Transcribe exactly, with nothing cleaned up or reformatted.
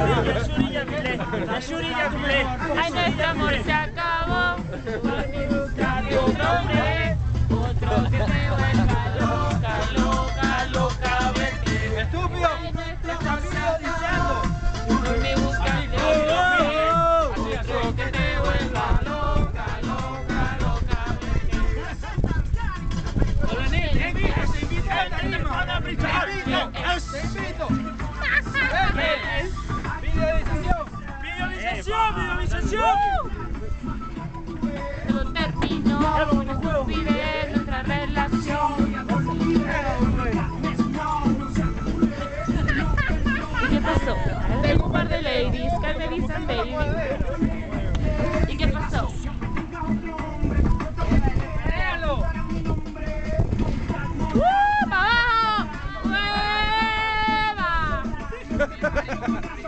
La Yuri ya culé. Ay, nuestro amor se acabó. Buscate otro hombre, otro que te vuelva loca, loca, loca, vete. ¡Estúpido! Ay, nuestro ¡Está amor se visualizando! acabó. Por mi buscate otro hombre, otro que te vuelva loca, loca, loca, vete. Hola, Nick, te invito, te invito a esta persona a brillar. Te invito. Visualización. Visualización, visualización. Todo terminó, estupidez nuestra relación. ¿Y qué pasó? Tengo un par de ladies que me dicen baby. ¿Y qué pasó? ¡Véalo! ¡Uh! ¡Para abajo! ¡Nueva!